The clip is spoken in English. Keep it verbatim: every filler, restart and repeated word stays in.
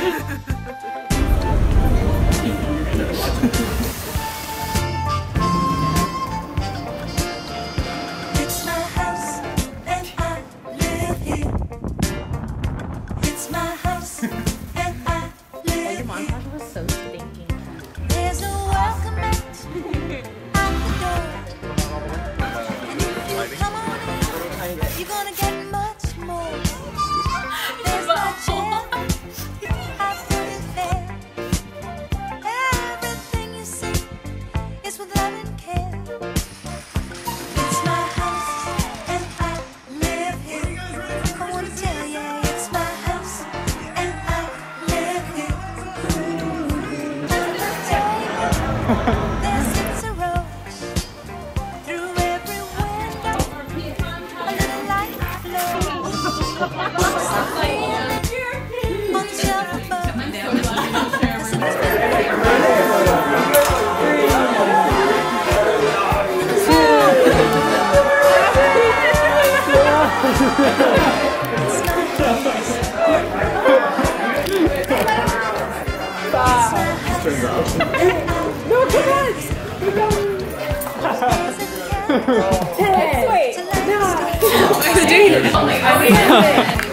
You're gonna get much more. There's no chance. I put it there. Everything you see is with love and care. It's my house and I live here. I wanna tell you, it's my house and I live here. I'm gonna tell you, there sits a rose through every window. A little light flows. On the shelf above. No, come on! Ten, nine,